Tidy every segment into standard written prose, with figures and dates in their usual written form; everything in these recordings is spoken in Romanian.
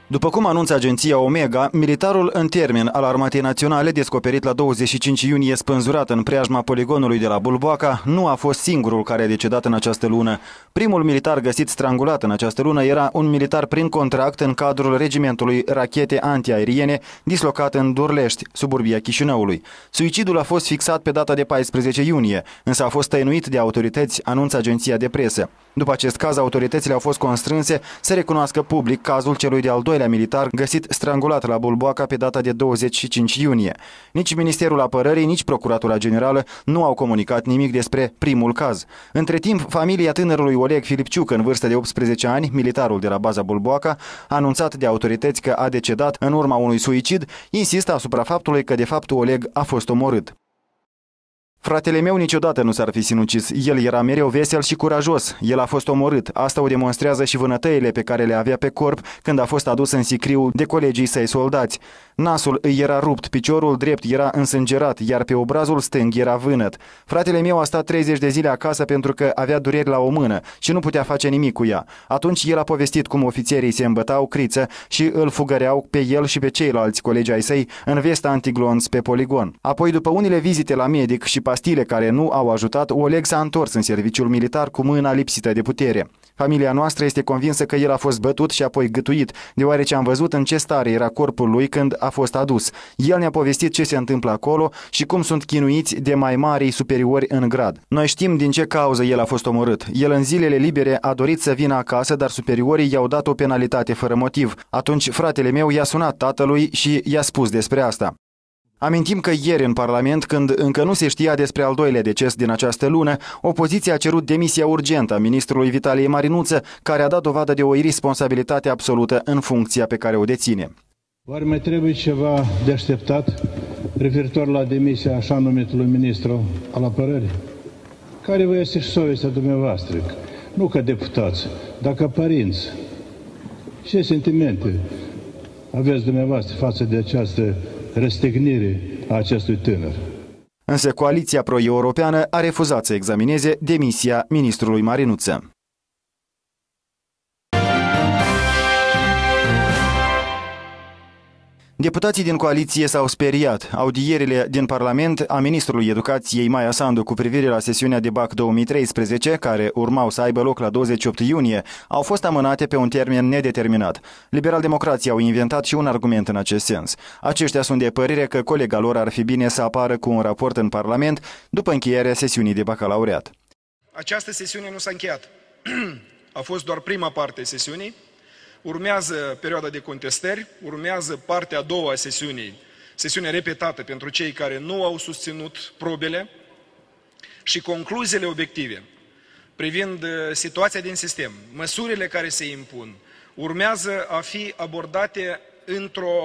După cum anunță agenția Omega, militarul în termen al Armatei Naționale, descoperit la 25 iunie spânzurat în preajma poligonului de la Bulboaca, nu a fost singurul care a decedat în această lună. Primul militar găsit strangulat în această lună era un militar prin contract în cadrul regimentului rachete antiaeriene, dislocat în Durlești, suburbia Chișinăului. Suicidul a fost fixat pe data de 14 iunie, însă a fost tăinuit de autorități, anunță agenția de presă. După acest caz, autoritățile au fost constrânse să recunoască public cazul celui de-al doilea militar găsit strangulat la Bulboaca pe data de 25 iunie. Nici Ministerul Apărării, nici Procuratura Generală nu au comunicat nimic despre primul caz. Între timp, familia tânărului Oleg Filipciuc, în vârstă de 18 ani, militarul de la baza Bulboaca, anunțat de autorități că a decedat în urma unui suicid, insistă asupra faptului că de fapt Oleg a fost omorât. Fratele meu niciodată nu s-ar fi sinucis. El era mereu vesel și curajos. El a fost omorât. Asta o demonstrează și vânătăile pe care le avea pe corp când a fost adus în sicriu de colegii săi soldați. Nasul îi era rupt, piciorul drept era însângerat, iar pe obrazul stâng era vânăt. Fratele meu a stat 30 de zile acasă pentru că avea dureri la o mână și nu putea face nimic cu ea. Atunci el a povestit cum ofițerii se îmbătau criță și îl fugăreau pe el și pe ceilalți colegi ai săi în vesta antiglonț pe poligon. Apoi, după unele vizite la medic și pastile care nu au ajutat, Oleg s-a întors în serviciul militar cu mâna lipsită de putere. Familia noastră este convinsă că el a fost bătut și apoi gâtuit, deoarece am văzut în ce stare era corpul lui când a fost adus. El ne-a povestit ce se întâmplă acolo și cum sunt chinuiți de mai mari superiori în grad. Noi știm din ce cauză el a fost omorât. El în zilele libere a dorit să vină acasă, dar superiorii i-au dat o penalitate fără motiv. Atunci fratele meu i-a sunat tatălui și i-a spus despre asta. Amintim că ieri în Parlament, când încă nu se știa despre al doilea deces din această lună, opoziția a cerut demisia urgentă a ministrului Vitalie Marinuță, care a dat dovadă de o irresponsabilitate absolută în funcția pe care o deține. Oare mai trebuie ceva de așteptat referitor la demisia așa numitului ministru al apărării? Care vă este și совestea dumneavoastră? Nu ca deputați, dar ca părinți. Ce sentimente aveți dumneavoastră față de această răstignire a acestui tânăr? Însă coaliția pro-europeană a refuzat să examineze demisia ministrului Marinuță. Deputații din coaliție s-au speriat. Audierile din Parlament a ministrului Educației Maia Sandu cu privire la sesiunea de BAC 2013, care urmau să aibă loc la 28 iunie, au fost amânate pe un termen nedeterminat. Liberal-democrații au inventat și un argument în acest sens. Aceștia sunt de părere că colega lor ar fi bine să apară cu un raport în Parlament după încheierea sesiunii de bacalaureat. Această sesiune nu s-a încheiat. A fost doar prima parte a sesiunii. Urmează perioada de contestări, urmează partea a doua a sesiunii, sesiune repetată pentru cei care nu au susținut probele și concluziile obiective privind situația din sistem, măsurile care se impun, urmează a fi abordate într-o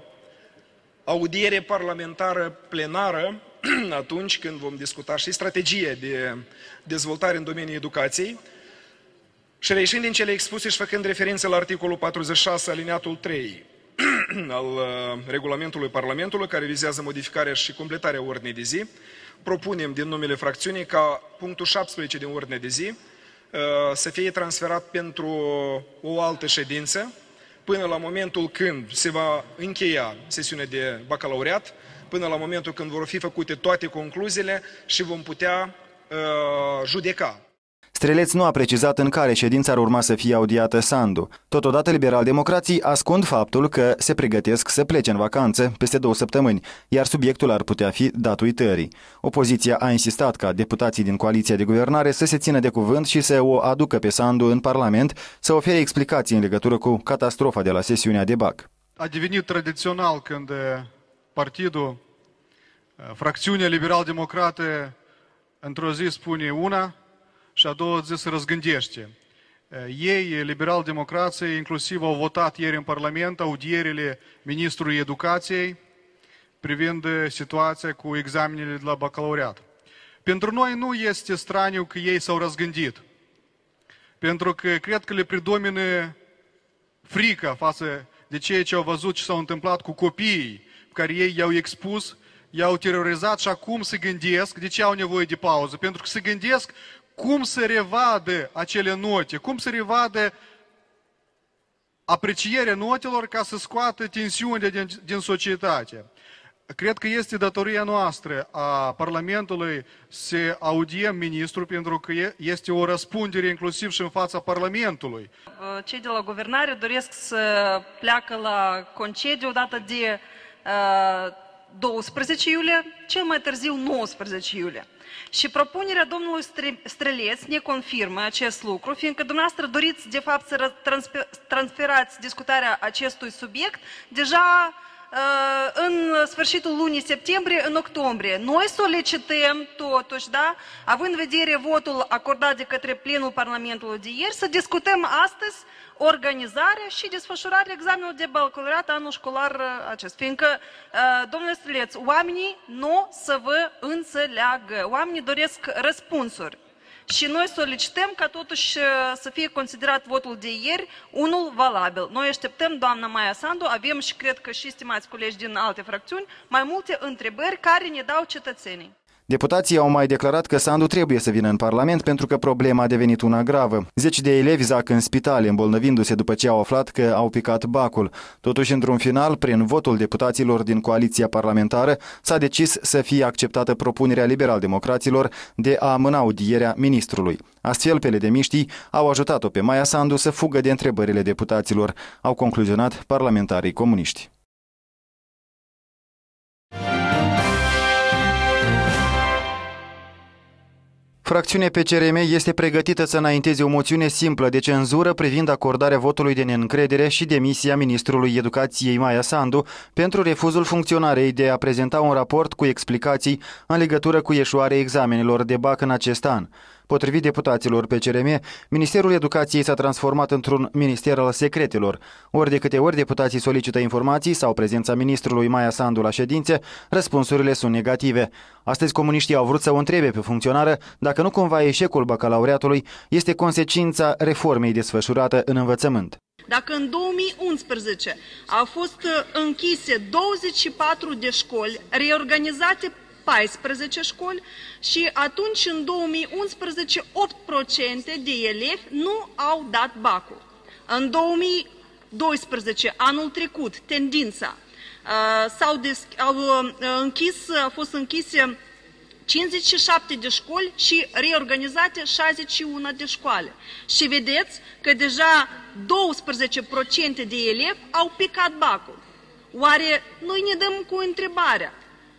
audiere parlamentară plenară atunci când vom discuta și strategie de dezvoltare în domeniul educației. Și reieșind din cele expuse și făcând referință la articolul 46 alineatul 3 al regulamentului Parlamentului, care vizează modificarea și completarea ordinei de zi, propunem din numele fracțiunii ca punctul 17 din ordinea de zi să fie transferat pentru o altă ședință până la momentul când se va încheia sesiunea de bacalaureat, până la momentul când vor fi făcute toate concluziile și vom putea judeca. Streleț nu a precizat în care ședință ar urma să fie audiată Sandu. Totodată, liberal-democrații ascund faptul că se pregătesc să plece în vacanță peste 2 săptămâni, iar subiectul ar putea fi dat uitării. Opoziția a insistat ca deputații din coaliția de guvernare să se țină de cuvânt și să o aducă pe Sandu în Parlament să ofere explicații în legătură cu catastrofa de la sesiunea de BAC. A devenit tradițional când partidul, fracțiunea liberal-democrată, într-o zi spune una și a doua zi se răzgândește. Ei, liberal-democrații, inclusiv au votat ieri în Parlament audierile Ministrului Educației privind situația cu examenele de la bacalaureat. Pentru noi nu este straniu că ei s-au răzgândit, pentru că cred că le predomină frica față de ceea ce au văzut și s-au întâmplat cu copiii pe care ei i-au expus, i-au terorizat și acum se gândesc de ce au nevoie de pauză, pentru că se gândesc cum să revadă acele note, cum să revadă apreciere notelor ca să scoată tensiunile din societate. Cred că este datoria noastră a Parlamentului să audiem ministrul, pentru că este o răspundere inclusiv și în fața Parlamentului. Cei de la guvernare doresc să pleacă la concediu odată de 12 iulie, cel mai târziu 19 iulie. Și propunerea domnului Străleț ne confirmă acest lucru, fiindcă dumneavoastră doriți de fapt să transferați discutarea acestui subiect deja în sfârșitul lunii septembrie, în octombrie. Noi solicităm totuși, da, având în vedere votul acordat de către plenul Parlamentului de ieri, să discutăm astăzi organizarea și desfășurarea examenului de bacalaureat anul școlar acesta. Fiindcă, domnule Străleț, oamenii nu să vă înțeleagă. Oamenii doresc răspunsuri. Și noi solicităm ca totuși să fie considerat votul de ieri unul valabil. Noi așteptăm, doamna Maia Sandu, avem și cred că și stimați colegi din alte fracțiuni, mai multe întrebări care ne dau cetățenii. Deputații au mai declarat că Sandu trebuie să vină în Parlament pentru că problema a devenit una gravă. 10 de elevi zac în spitale, îmbolnăvindu-se după ce au aflat că au picat bacul. Totuși, într-un final, prin votul deputaților din coaliția parlamentară, s-a decis să fie acceptată propunerea liberal-democraților de a amâna audierea ministrului. Astfel, peledemiștii au ajutat-o pe Maia Sandu să fugă de întrebările deputaților, au concluzionat parlamentarii comuniști. Fracțiunea PCRM este pregătită să înainteze o moțiune simplă de cenzură privind acordarea votului de neîncredere și demisia ministrului Educației Maia Sandu pentru refuzul funcționarei de a prezenta un raport cu explicații în legătură cu eșuarea examenelor de bac în acest an. Potrivit deputaților PCRM, Ministerul Educației s-a transformat într-un minister al secretelor. Ori de câte ori deputații solicită informații sau prezența ministrului Maia Sandu la ședințe, răspunsurile sunt negative. Astăzi comuniștii au vrut să o întrebe pe funcționară dacă nu cumva eșecul bacalaureatului este consecința reformei desfășurată în învățământ. Dacă în 2011 au fost închise 24 de școli, reorganizate 14 școli și atunci în 2011 8% de elevi nu au dat bacul. În 2012, anul trecut, tendința, au fost închise 57 de școli și reorganizate 61 de școali. Și vedeți că deja 12% de elevi au picat bacul. Oare noi ne dăm cu întrebarea?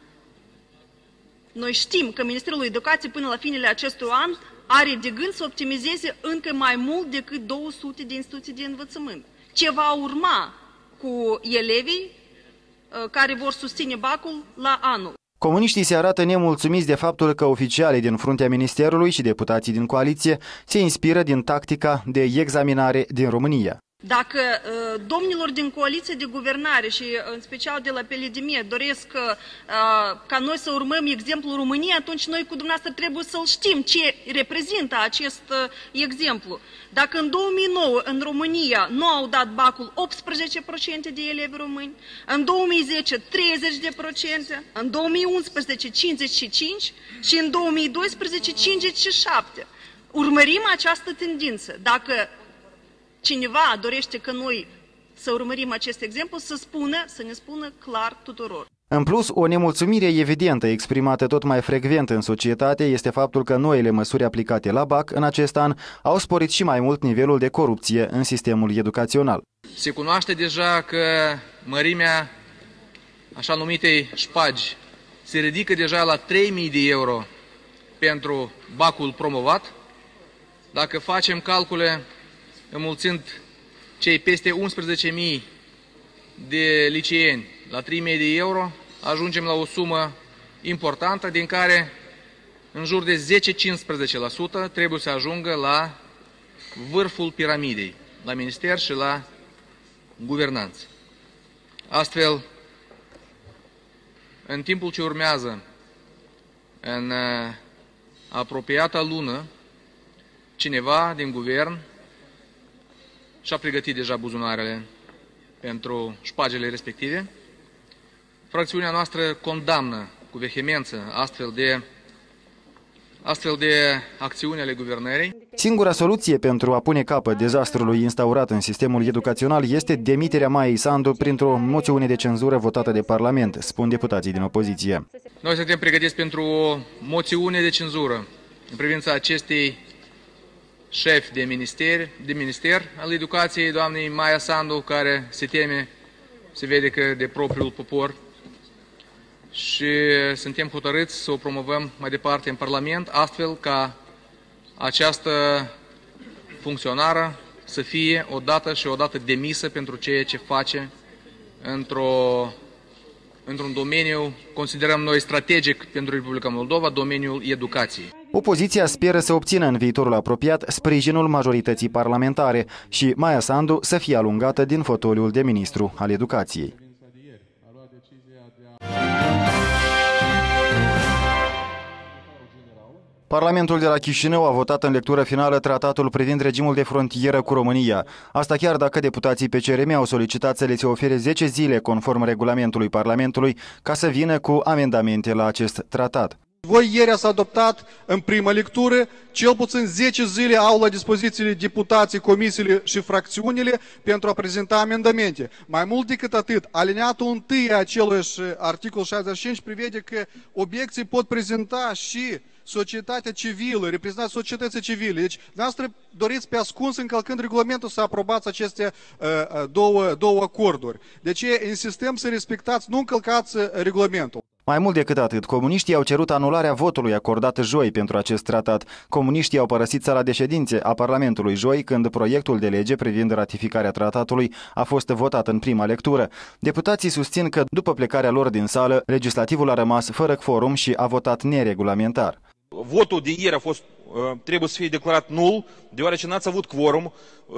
Noi știm că Ministerul Educației până la finele acestui an are de gând să optimizeze încă mai mult decât 200 de instituții de învățământ. Ce va urma cu elevii care vor susține bacul la anul? Comuniștii se arată nemulțumiți de faptul că oficialii din fruntea Ministerului și deputații din coaliție se inspiră din tactica de examinare din România. Dacă domnilor din coaliție de guvernare și în special de la PLDM doresc ca noi să urmăm exemplul României, atunci noi cu dumneavoastră trebuie să-l știm ce reprezintă acest exemplu. Dacă în 2009 în România nu au dat bacul 18% de elevi români, în 2010 30%, în 2011 55% și în 2012 57%. Urmărim această tendință. Dacă cineva dorește că noi să urmărim acest exemplu, să ne spună clar tuturor. În plus, o nemulțumire evidentă exprimată tot mai frecvent în societate este faptul că noile măsuri aplicate la BAC în acest an au sporit și mai mult nivelul de corupție în sistemul educațional. Se cunoaște deja că mărimea așa numitei șpagi se ridică deja la 3.000 de euro pentru bacul promovat. Dacă facem calcule înmulțind cei peste 11.000 de liceeni la 3.000 de euro, ajungem la o sumă importantă, din care în jur de 10-15% trebuie să ajungă la vârful piramidei, la minister și la guvernanță. Astfel, în timpul ce urmează, în apropiata lună, cineva din guvern și-a pregătit deja buzunarele pentru șpagele respective. Fracțiunea noastră condamnă cu vehemență astfel de acțiuni ale guvernării. Singura soluție pentru a pune capăt dezastrului instaurat în sistemul educațional este demiterea Maiei Sandu printr-o moțiune de cenzură votată de Parlament, spun deputații din opoziție. Noi suntem pregătiți pentru o moțiune de cenzură în privința acestei șefi de minister al educației, doamnei Maia Sandu, care se teme, se vede că de propriul popor, și suntem hotărâți să o promovăm mai departe în Parlament, astfel ca această funcționară să fie odată și odată demisă pentru ceea ce face într-un domeniu, considerăm noi, strategic pentru Republica Moldova, domeniul educației. Opoziția speră să obțină în viitorul apropiat sprijinul majorității parlamentare și Maia Sandu să fie alungată din fotoliul de ministru al educației. Parlamentul de la Chișinău a votat în lectură finală tratatul privind regimul de frontieră cu România. Asta chiar dacă deputații PCRM au solicitat să le se ofere 10 zile conform regulamentului Parlamentului ca să vină cu amendamente la acest tratat. Voi ieri ați adoptat în primă lectură, cel puțin 10 zile au la dispoziție deputații, comisiile și fracțiunile pentru a prezenta amendamente. Mai mult decât atât, alineatul 1 a acelui articol 65 prevede că obiecții pot prezenta și societatea civilă, reprezentanții societății civile. Deci, dumneavoastră doriți pe ascuns, încălcând regulamentul, să aprobați aceste două acorduri. Deci, insistăm să respectați, nu încălcați regulamentul. Mai mult decât atât, comuniștii au cerut anularea votului acordat joi pentru acest tratat. Comuniștii au părăsit sala de ședințe a Parlamentului joi, când proiectul de lege privind ratificarea tratatului a fost votat în prima lectură. Deputații susțin că, după plecarea lor din sală, legislativul a rămas fără quorum și a votat neregulamentar. Votul de ieri trebuie să fie declarat nul, deoarece n-ați avut quorum.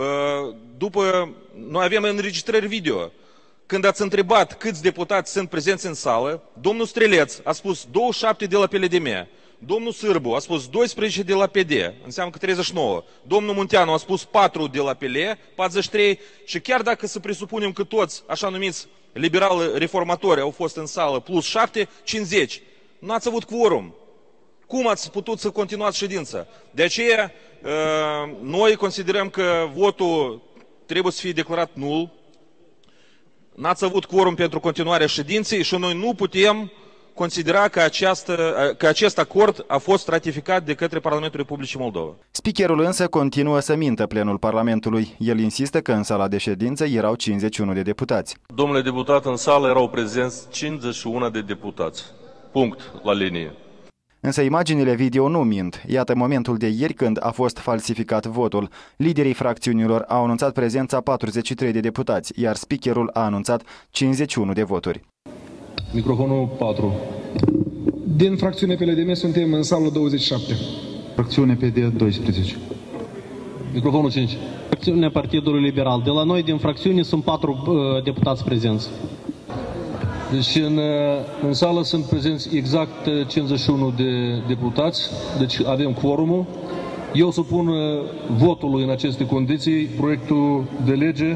Noi avem înregistrări video. Când ați întrebat câți deputați sunt prezenți în sală, domnul Streleț a spus 27 de la PLDM, domnul Sârbu a spus 12 de la PD, înseamnă că 39, domnul Munteanu a spus 4 de la PL, 43, și chiar dacă să presupunem că toți, așa numiți liberali reformatori, au fost în sală, plus 7, 50, nu ați avut quorum. Cum ați putut să continuați ședința? De aceea, noi considerăm că votul trebuie să fie declarat nul. N-ați avut quorum pentru continuarea ședinței și noi nu putem considera că acest acord a fost ratificat de către Parlamentul Republicii Moldova. Speakerul însă continuă să mintă plenul Parlamentului. El insistă că în sala de ședință erau 51 de deputați. Domnule deputat, în sală erau prezenți 51 de deputați. Punct, la linie. Însă imaginile video nu mint. Iată momentul de ieri când a fost falsificat votul. Liderii fracțiunilor au anunțat prezența 43 de deputați, iar speakerul a anunțat 51 de voturi. Microfonul 4. Din fracțiunea PLDM suntem în sală 27. Fracțiunea PD 12. Microfonul 5. Fracțiunea Partidului Liberal. De la noi, din fracțiune, sunt 4 deputați prezenți. Deci în sală sunt prezenți exact 51 de deputați, deci avem quorumul. Eu supun votului în aceste condiții proiectul de lege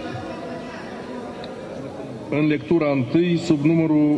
în lectura 1 sub numărul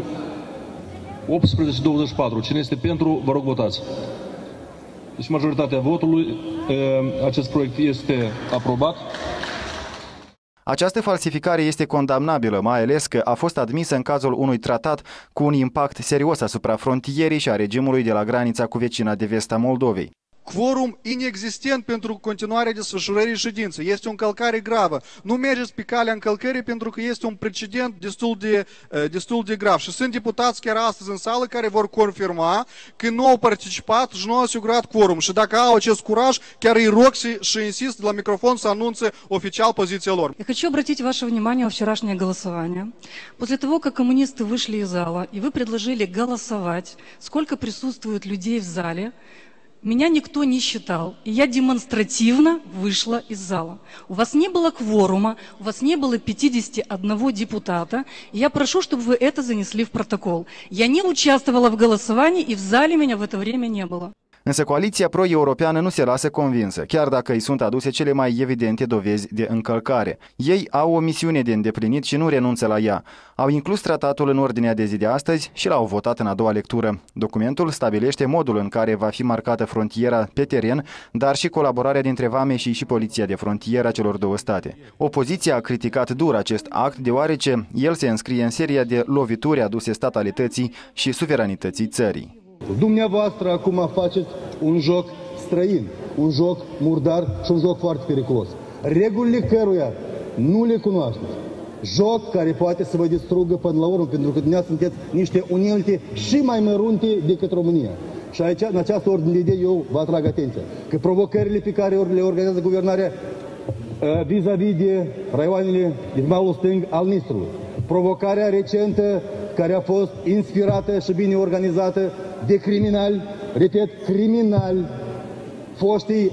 1824. Cine este pentru, vă rog votați. Deci majoritatea votului, acest proiect este aprobat. Această falsificare este condamnabilă, mai ales că a fost admisă în cazul unui tratat cu un impact serios asupra frontierii și a regimului de la granița cu vecina de vest a Moldovei. Quorum inexistent pentru continuarea desfășurării ședinței. Este o încălcare gravă. Nu mergeți pe calea încălcării pentru că este un precedent destul de grav. Și sunt deputați chiar astăzi în sală care vor confirma că nu au participat și nu au asigurat quorum. Și dacă au acest curaj, chiar îi rog și insist la microfon să anunțe oficial позиция лор. Я хочу обратить ваше внимание на вчерашнее голосование. После того, как коммунисты вышли из зала, и вы предложили голосовать, сколько присутствует людей в зале, меня никто не считал, и я демонстративно вышла из зала. У вас не было кворума, у вас не было 51 депутата, и я прошу, чтобы вы это занесли в протокол. Я не участвовала в голосовании, и в зале меня в это время не было. Însă coaliția pro-europeană nu se lasă convinsă, chiar dacă îi sunt aduse cele mai evidente dovezi de încălcare. Ei au o misiune de îndeplinit și nu renunță la ea. Au inclus tratatul în ordinea de zi de astăzi și l-au votat în a doua lectură. Documentul stabilește modul în care va fi marcată frontiera pe teren, dar și colaborarea dintre vameșii și poliția de frontieră a celor două state. Opoziția a criticat dur acest act, deoarece el se înscrie în seria de lovituri aduse statalității și suveranității țării. Dumneavoastră acum faceți un joc străin, un joc murdar și un joc foarte periculos. Regulile căruia nu le cunoașteți. Joc care poate să vă distrugă până la urmă, pentru că dumneavoastră sunteți niște unelte și mai mărunte decât România. Și aici, în această ordine de idei, eu vă atrag atenția că provocările pe care le organizează guvernarea vis-a-vis de raioanele din malul stâng al Nistrului, provocarea recentă care a fost inspirată și bine organizată de criminali, repet, criminali, foste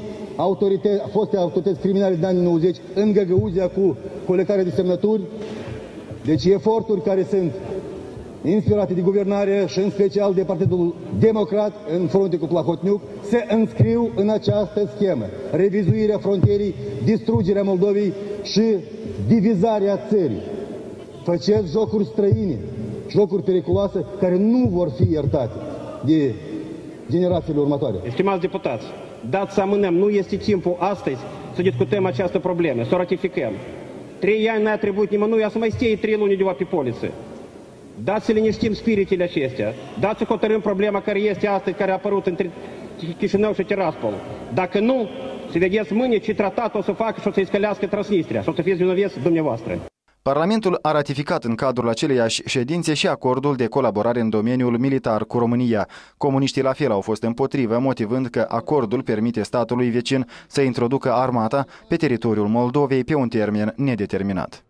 autorități criminale din anii 90 în Găgăuzia cu colectarea de semnături. Deci eforturi care sunt inspirate de guvernare și în special de Partidul Democrat în frunte cu Plahotniuc se înscriu în această schemă. Revizuirea frontierii, distrugerea Moldovei și divizarea țării. Faceți jocuri străine, jocuri periculoase care nu vor fi iertate de generațiile următoare. Stimați deputați, dați să amânăm, nu este timpul astăzi să discutăm această problemă, să o ratificăm. 3 ani n-a trebuit nimănui, să mai stie 3 luni undeva pe poliță. Dați să liniștim spiritele acestea, dați să hotărâm problema care este astăzi, care a apărut între Chișinău și Tiraspol. Dacă nu, să vedeți mâine ce tratat o să facă și o să-i scălească Transnistria și o să fiți vinoveți dumneavoastră. Parlamentul a ratificat în cadrul aceleiași ședințe și acordul de colaborare în domeniul militar cu România. Comuniștii la fel au fost împotrivă, motivând că acordul permite statului vecin să introducă armata pe teritoriul Moldovei pe un termen nedeterminat.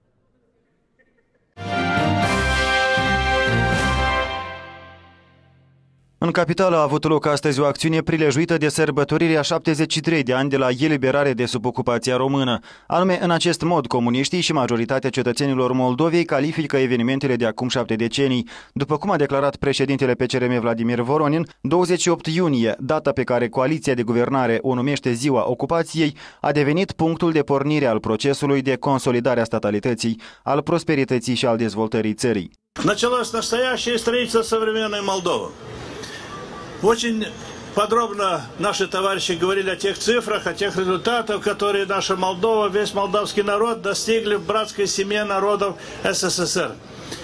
În capitală a avut loc astăzi o acțiune prilejuită de sărbătorirea 73 de ani de la eliberare de sub ocupația română. Anume, în acest mod, comuniștii și majoritatea cetățenilor Moldovei califică evenimentele de acum 7 decenii. După cum a declarat președintele PCRM Vladimir Voronin, 28 iunie, data pe care coaliția de guvernare o numește Ziua Ocupației, a devenit punctul de pornire al procesului de consolidare a statalității, al prosperității și al dezvoltării țării. Началась настоящее строительство современной Молдовы. Очень подробно наши товарищи говорили о тех цифрах, о тех результатах, которые наша Молдова, весь молдавский народ достигли в братской семье народов СССР.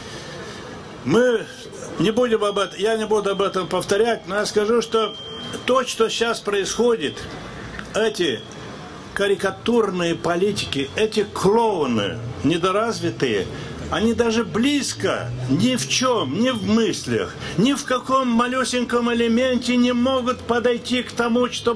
Я не буду об этом повторять, но я скажу, что то, что сейчас происходит, эти карикатурные политики, эти клоуны недоразвитые, они даже близко ни в чем, ни в мыслях, ни в каком малюсеньком элементе не могут подойти к тому, что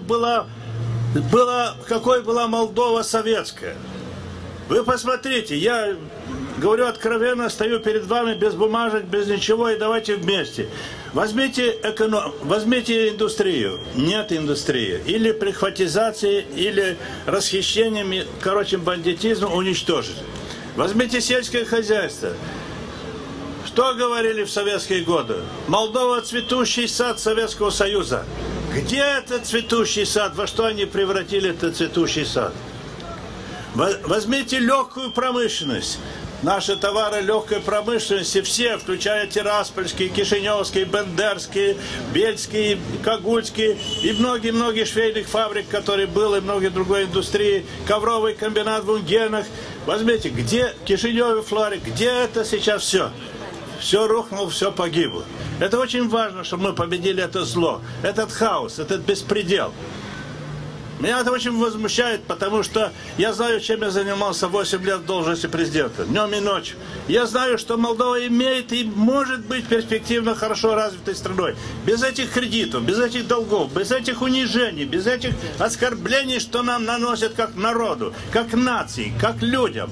какой была Молдова советская. Вы посмотрите, я говорю откровенно, стою перед вами без бумажек, без ничего, и давайте вместе. Возьмите индустрию. Нет индустрии. Или прихватизацией, или расхищением, бандитизмом уничтожить. Возьмите сельское хозяйство. Что говорили в советские годы? Молдова – цветущий сад Советского Союза. Где этот цветущий сад? Во что они превратили этот цветущий сад? Возьмите легкую промышленность. Наши товары легкой промышленности все, включая тираспольские, кишиневские, бендерские, бельские, кагульские и многие-многие швейных фабрик, которые были, и многие другой индустрии, ковровый комбинат в Унгенах. Возьмите, где Кишинев, Флоре, где это сейчас все? Все рухнуло, все погибло. Это очень важно, чтобы мы победили это зло, этот хаос, этот беспредел. Меня это очень возмущает, потому что я знаю, чем я занимался 8 лет в должности президента, днем и ночью. Я знаю, что Молдова имеет и может быть перспективно хорошо развитой страной. Без этих кредитов, без этих долгов, без этих унижений, без этих оскорблений, что нам наносят как народу, как нации, как людям.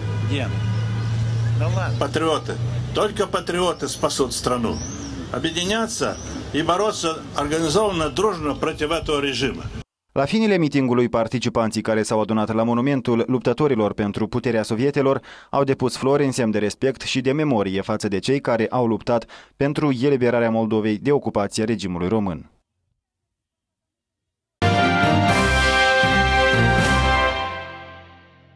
Патриоты, только патриоты спасут страну. Объединяться и бороться организованно, дружно против этого режима. La finele mitingului, participanții care s-au adunat la monumentul luptătorilor pentru puterea sovietelor au depus flori în semn de respect și de memorie față de cei care au luptat pentru eliberarea Moldovei de ocupația regimului român.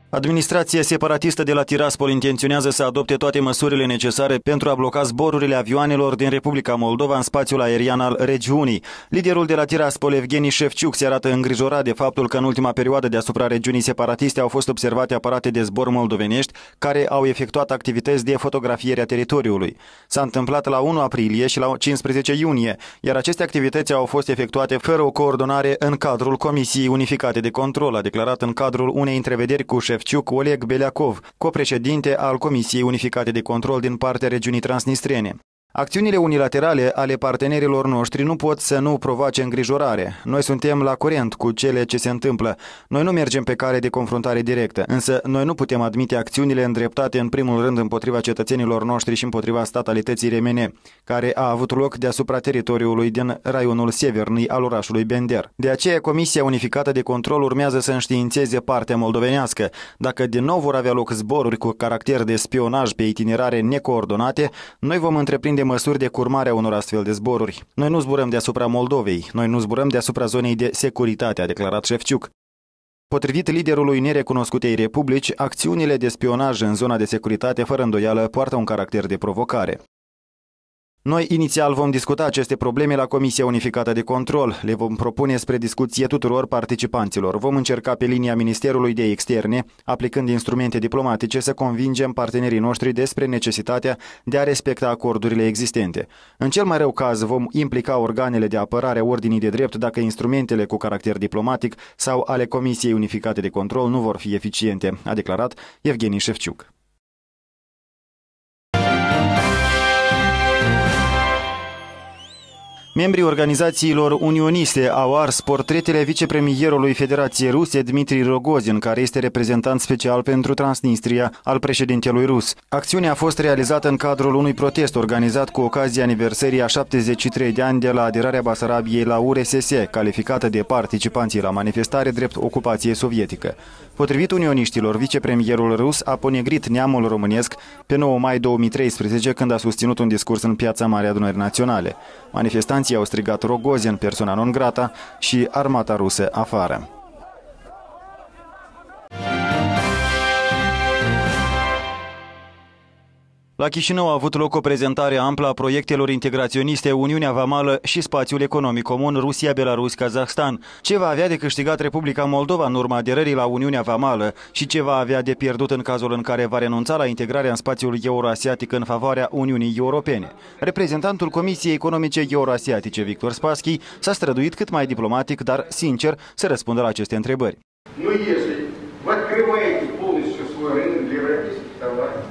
Administrația separatistă de la Tiraspol intenționează să adopte toate măsurile necesare pentru a bloca zborurile avioanelor din Republica Moldova în spațiul aerian al regiunii. Liderul de la Tiraspol, Evgeni Shevchuk, se arată îngrijorat de faptul că în ultima perioadă deasupra regiunii separatiste au fost observate aparate de zbor moldovenești care au efectuat activități de fotografiere a teritoriului. S-a întâmplat la 1 aprilie și la 15 iunie, iar aceste activități au fost efectuate fără o coordonare în cadrul Comisiei Unificate de Control, a declarat în cadrul unei întrevederi cu Shevchuk Oleg Beliakov, copreședinte al Comisiei Unificate de Control din partea regiunii transnistrene. Acțiunile unilaterale ale partenerilor noștri nu pot să nu provoace îngrijorare. Noi suntem la curent cu cele ce se întâmplă. Noi nu mergem pe cale de confruntare directă, însă noi nu putem admite acțiunile îndreptate în primul rând împotriva cetățenilor noștri și împotriva statalității remene, care a avut loc deasupra teritoriului din raionul Severnii al orașului Bender. De aceea, Comisia Unificată de Control urmează să înștiințeze partea moldovenească. Dacă din nou vor avea loc zboruri cu caracter de spionaj pe itinerare necoordonate, noi vom întreprinde măsuri de curmare a unor astfel de zboruri. Noi nu zburăm deasupra Moldovei, noi nu zburăm deasupra zonei de securitate, a declarat Shevchuk. Potrivit liderului nerecunoscutei republici, acțiunile de spionaj în zona de securitate fără îndoială poartă un caracter de provocare. Noi inițial vom discuta aceste probleme la Comisia Unificată de Control. Le vom propune spre discuție tuturor participanților. Vom încerca pe linia Ministerului de Externe, aplicând instrumente diplomatice, să convingem partenerii noștri despre necesitatea de a respecta acordurile existente. În cel mai rău caz, vom implica organele de apărare a ordinii de drept dacă instrumentele cu caracter diplomatic sau ale Comisiei Unificate de Control nu vor fi eficiente, a declarat Evgeni Shevchuk. Membrii organizațiilor unioniste au ars portretele vicepremierului Federației Ruse, Dmitri Rogozin, care este reprezentant special pentru Transnistria al președintelui rus. Acțiunea a fost realizată în cadrul unui protest organizat cu ocazia aniversării a 73 de ani de la aderarea Basarabiei la URSS, calificată de participanții la manifestare drept ocupație sovietică. Potrivit unioniștilor, vicepremierul rus a ponegrit neamul românesc pe 9 mai 2013, când a susținut un discurs în Piața Mare a Adunării Naționale. Manifestanții au strigat Rogozin, persoana non grata, și armata rusă afară. La Chișinău a avut loc o prezentare amplă a proiectelor integraționiste Uniunea Vamală și Spațiul Economic Comun Rusia, Belarus, Kazahstan. Ce va avea de câștigat Republica Moldova în urma aderării la Uniunea Vamală și ce va avea de pierdut în cazul în care va renunța la integrarea în spațiul euroasiatic în favoarea Uniunii Europene. Reprezentantul Comisiei Economice Euroasiatice, Victor Spaschi, s-a străduit cât mai diplomatic, dar sincer, să răspundă la aceste întrebări. Nu este. Vă открываете полностью свой рынок для европейских товаров.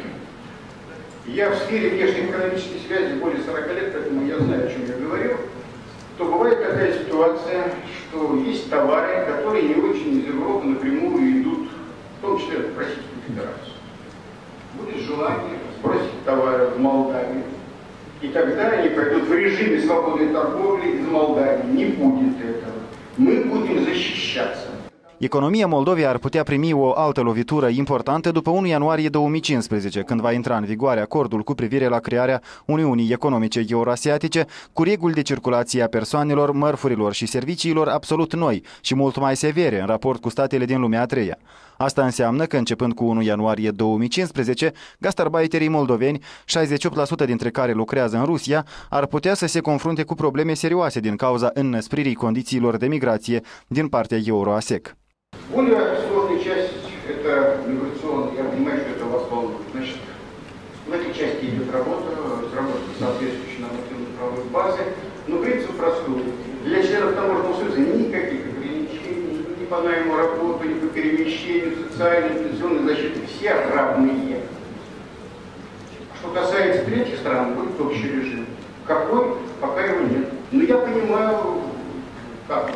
Я в сфере внешнеэкономической связи более 40 лет, поэтому я знаю, о чем я говорю, то бывает такая ситуация, что есть товары, которые не очень из Европы напрямую идут, в том числе в Российскую Федерацию. Будет желание сбросить товары в Молдавию, и тогда они пойдут в режиме свободной торговли из Молдавии. Не будет этого. Мы будем защищаться. Economia Moldovei ar putea primi o altă lovitură importantă după 1 ianuarie 2015, când va intra în vigoare acordul cu privire la crearea Uniunii Economice Euroasiatice, cu reguli de circulație a persoanelor, mărfurilor și serviciilor absolut noi și mult mai severe în raport cu statele din lumea a treia. Asta înseamnă că, începând cu 1 ianuarie 2015, gastarbeiterii moldoveni, 68% dintre care lucrează în Rusia, ar putea să se confrunte cu probleme serioase din cauza înnăspririi condițiilor de migrație din partea Euroasec. Более сложная часть – это миграционная. Я понимаю, что это вас волнует. Значит, в этой части идет работа, разработка соответствующей нормативно-правовой базы. Но принцип простой. Для членов таможенного союза никаких ограничений ни по найму работы, ни по перемещению, социальной, пенсионной защиты. Все равные. Что касается третьих стран, будет общий режим. Какой? Пока его нет. Но я понимаю, как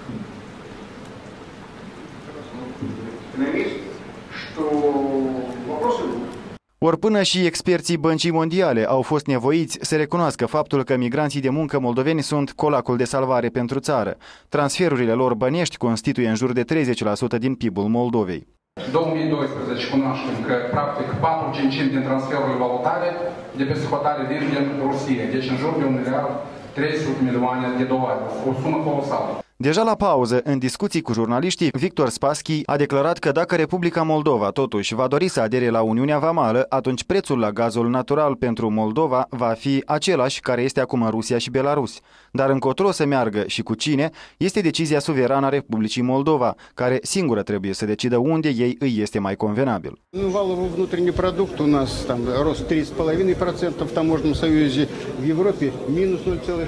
Ori până și experții Băncii Mondiale au fost nevoiți să recunoască faptul că migranții de muncă moldoveni sunt colacul de salvare pentru țară. Transferurile lor bănești constituie în jur de 30% din PIB-ul Moldovei. În 2012 cunoaștem că, practic, 4/5 din transferurile valutare de peste hotare vin din Rusia, deci în jur de $1,3 miliarde. O sumă colosală. Deja la pauză, în discuții cu jurnaliștii, Victor Spassky a declarat că dacă Republica Moldova totuși va dori să adere la Uniunea Vamală, atunci prețul la gazul natural pentru Moldova va fi același care este acum în Rusia și Belarus. Dar încotro să meargă și cu cine este decizia suverană a Republicii Moldova, care singură trebuie să decidă unde ei îi este mai convenabil. Валовый внутренний продукт у нас там рост 3,5% в таможенном союзе, в Европе минус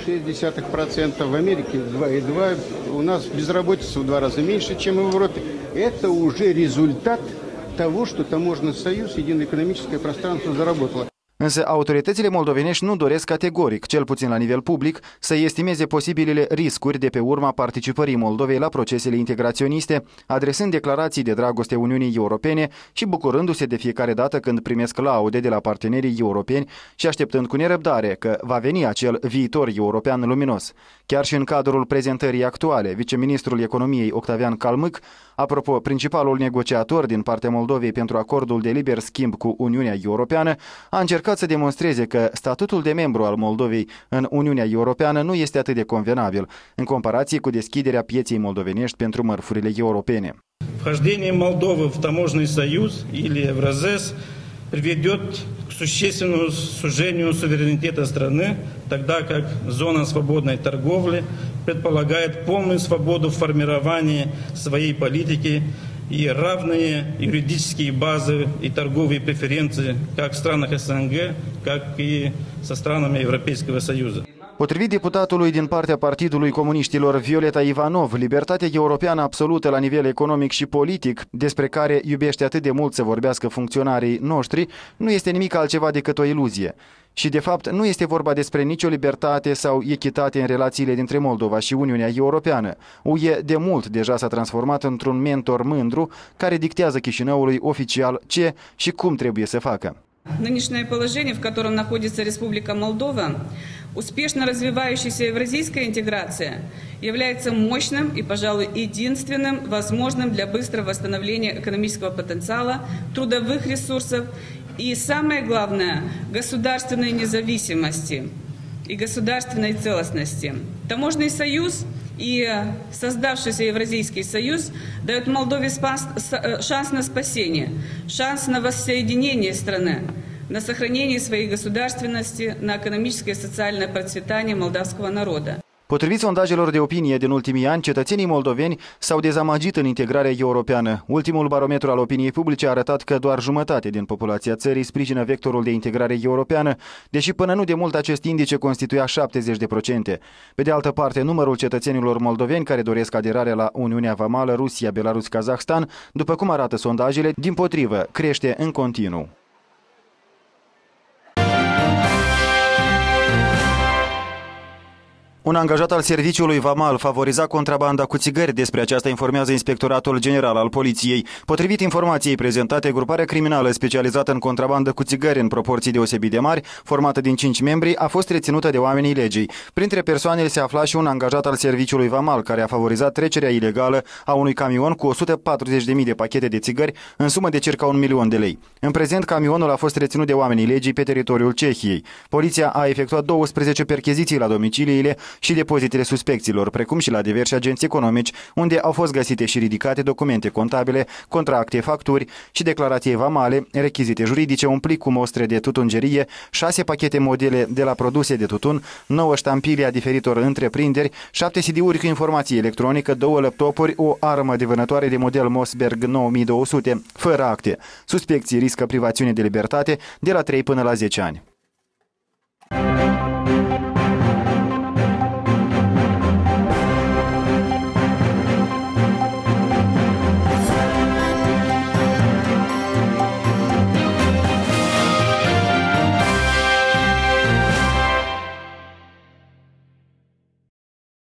0,6%, в Америке 2,2%. У нас безработица в 2 раза меньше, чем в Европе. Это уже результат того, что таможенный союз, единое экономическое пространство заработало. Însă autoritățile moldovenești nu doresc categoric, cel puțin la nivel public, să estimeze posibilele riscuri de pe urma participării Moldovei la procesele integraționiste, adresând declarații de dragoste Uniunii Europene și bucurându-se de fiecare dată când primesc laude de la partenerii europeni și așteptând cu nerăbdare că va veni acel viitor european luminos. Chiar și în cadrul prezentării actuale, viceministrul economiei Octavian Calmâc, apropo, principalul negociator din partea Moldovei pentru acordul de liber schimb cu Uniunea Europeană, a încercat să demonstreze că statutul de membru al Moldovei în Uniunea Europeană nu este atât de convenabil, în comparație cu deschiderea pieței moldovenești pentru mărfurile europene. Вхождение Молдовы в таможенный союз или Евразес приведет к существенному сужению суверенитета страны, тогда как зона свободной торговли предполагает полную свободу в формировании своей политики и равные юридические базы и торговые преференции как в странах СНГ, как и со странами Европейского Союза. Potrivit deputatului din partea Partidului Comuniștilor Violeta Ivanov, libertatea europeană absolută la nivel economic și politic, despre care iubește atât de mult să vorbească funcționarii noștri, nu este nimic altceva decât o iluzie. Și de fapt nu este vorba despre nicio libertate sau echitate în relațiile dintre Moldova și Uniunea Europeană. UE de mult deja s-a transformat într-un mentor mândru care dictează Chișinăului oficial ce și cum trebuie să facă. Нынешнее положение, в котором находится Республика Молдова, успешно развивающаяся евразийская интеграция, является мощным и, пожалуй, единственным возможным для быстрого восстановления экономического потенциала, трудовых ресурсов и, самое главное, государственной независимости и государственной целостности. Таможенный союз и создавшийся Евразийский союз дает Молдове шанс на спасение, шанс на воссоединение страны, на сохранение своей государственности, на экономическое и социальное процветание молдавского народа. Potrivit sondajelor de opinie din ultimii ani, cetățenii moldoveni s-au dezamăgit în integrarea europeană. Ultimul barometru al opiniei publice a arătat că doar jumătate din populația țării sprijină vectorul de integrare europeană, deși până nu de mult acest indice constituia 70%. Pe de altă parte, numărul cetățenilor moldoveni care doresc aderarea la Uniunea Vamală, Rusia, Belarus, Kazahstan, după cum arată sondajele, dimpotrivă, crește în continuu. Un angajat al Serviciului Vamal favoriza contrabanda cu țigări. Despre aceasta informează Inspectoratul General al Poliției. Potrivit informației prezentate, gruparea criminală specializată în contrabandă cu țigări în proporții deosebit de mari, formată din 5 membri, a fost reținută de oamenii legii. Printre persoanele se afla și un angajat al Serviciului Vamal, care a favorizat trecerea ilegală a unui camion cu 140.000 de pachete de țigări în sumă de circa 1.000.000 de lei. În prezent, camionul a fost reținut de oamenii legii pe teritoriul Cehiei. Poliția a efectuat 12 percheziții la domiciliile și depozitele suspecților, precum și la diverse agenți economici, unde au fost găsite și ridicate documente contabile, contracte, facturi și declarații vamale, rechizite juridice, un plic cu mostre de tutungerie, 6 pachete modele de la produse de tutun, 9 ștampile a diferitor întreprinderi, 7 CD-uri cu informație electronică, 2 laptopuri, o armă de vânătoare de model Mossberg 9200, fără acte. Suspecții riscă privațiune de libertate de la 3 până la 10 ani.